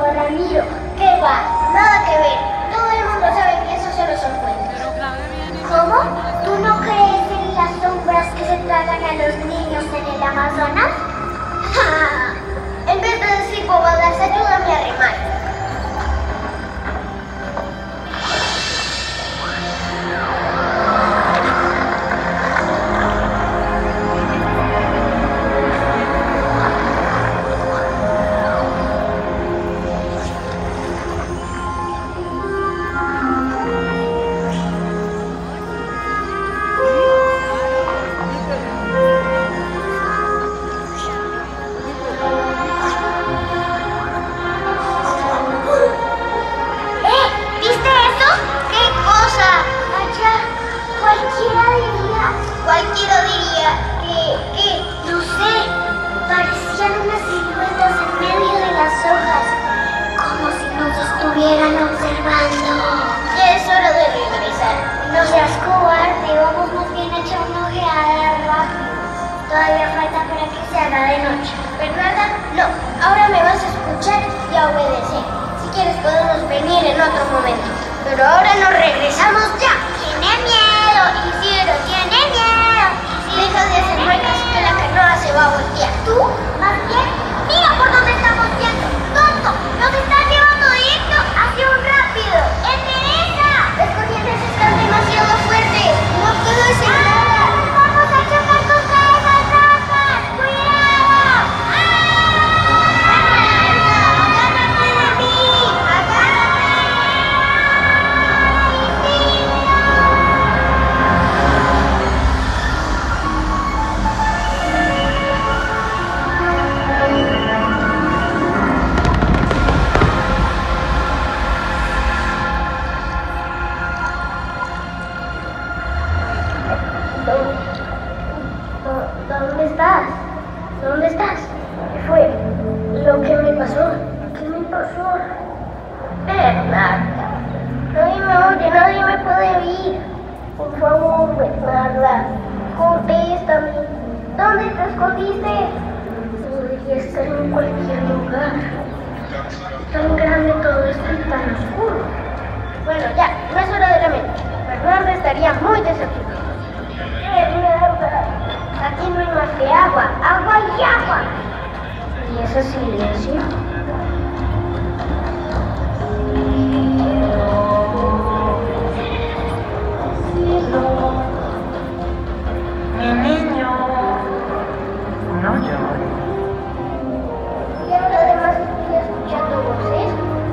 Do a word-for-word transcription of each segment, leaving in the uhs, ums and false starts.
Ramiro, ¿qué va? Nada que ver. Todo el mundo sabe que eso solo son cuentos. ¿Cómo? ¿Tú no crees en las sombras que se tragan a los niños en el Amazonas? ¡Ja! En vez de decir bobadas, ayúdame a remar. Cualquiera diría que, que, no sé, parecían unas siluetas en medio de las hojas, como si nos estuvieran observando. Ya es hora de regresar. No seas cobarde, vamos más bien a echar una ojeada rápido. Todavía falta para que se haga de noche. ¿Verdad? No, ahora me vas a escuchar y a obedecer. Si quieres podemos venir en otro momento, pero ahora nos regresamos ya. Tiene miedo, Isidro tiene miedo. Deja de hacer muecas que la canoa se va a voltear. ¿Tú? Más bien, mira por dónde estamos yendo. ¡Tonto! ¡Nos están llevando directo hacia un rápido! ¡Endereza! Las corrientes están demasiado fuertes. No puedo hacer nada. ¡Vamos a chocar contra esas rocas! ¡Cuidado! ¡Ah! ¡Agárrate de mí! ¡Agárrate! ¿Dónde estás? ¿Dónde estás? ¿Qué fue? ¿Lo que me pasó? ¿Qué me pasó? Bernarda. Nadie me oye, nadie me puede oír. Por favor, Bernarda, contéstame. ¿Dónde te escondiste? Podría estar en cualquier lugar. Tan grande todo esto y tan oscuro. Bueno, ya, no es hora de lamentar. Bernarda estaría muy decepcionada. Bernarda. Aquí no hay más que agua, agua y agua. ¿Y ese silencio? Mi niño, no llores. Y ahora además estoy escuchando voces.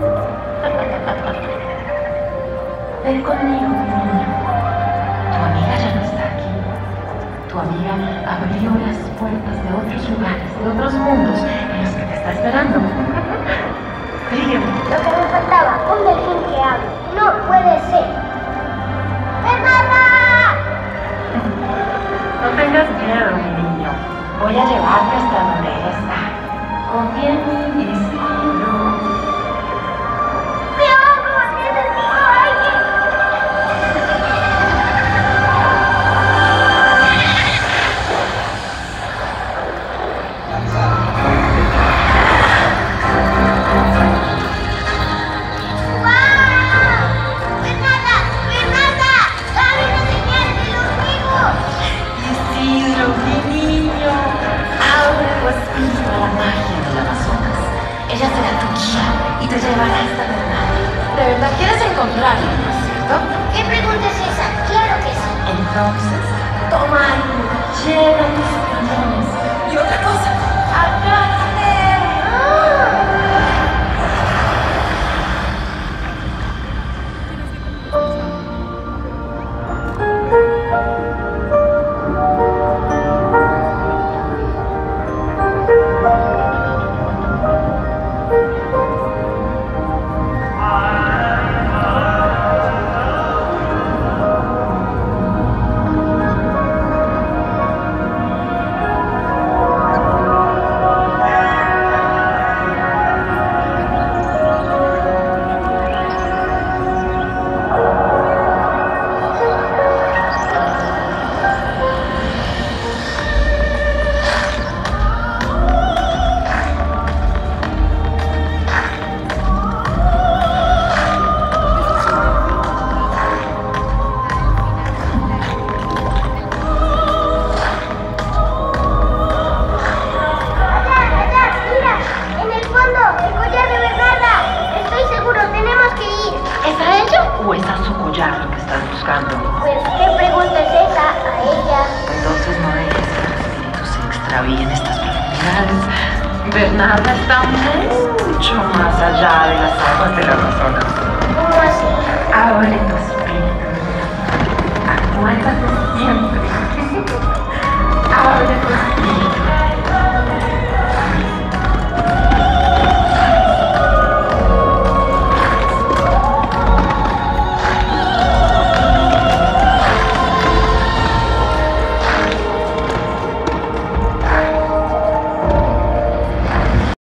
Ven conmigo, mi niño. Tu amiga ya no está aquí. Tu amiga abrió las puertas de otros lugares, de otros mundos en los que te está esperando. Sígueme. Lo que me faltaba, un delfín que hable. No puede ser. ¡Bernarda! No tengas miedo, mi niño. Voy a llevarte hasta donde ella está. Confía en mí, Isidro. ¡Me ahogo! ¡Necesito aire! Ella será tu guía y te llevará hasta Bernarda. ¿De verdad quieres encontrarla, no es cierto? ¿Qué pregunta es esa? Claro que sí. Entonces, toma algo, llena tus pulmones. Y otra cosa, agárrate. hallar lo que estás buscando. Pues, ¿qué pregunta es esa a ella? Entonces no dejes que el espíritu se extravíe en estas profundidades. Bernarda está mucho más allá de las aguas del Amazonas.